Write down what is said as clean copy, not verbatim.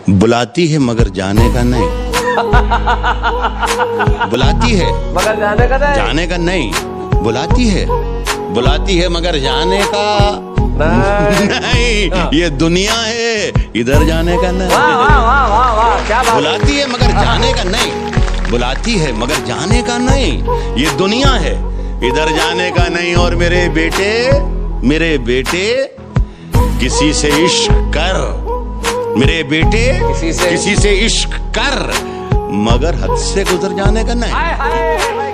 बुलाती है मगर जाने का नहीं। बुलाती है मगर जाने का नहीं। जाने का नहीं। बुलाती है मगर जाने का नहीं। ये दुनिया है, इधर जाने का नहीं। वाह वाह वाह वाह वाह, क्या बात। बुलाती है मगर जाने का नहीं। बुलाती है मगर जाने का नहीं। ये दुनिया है, इधर जाने का नहीं। और मेरे बेटे किसी से इश्क कर, मेरे बेटे किसी से इश्क कर, मगर हद से गुजर जाने का नहीं। हाय हाय।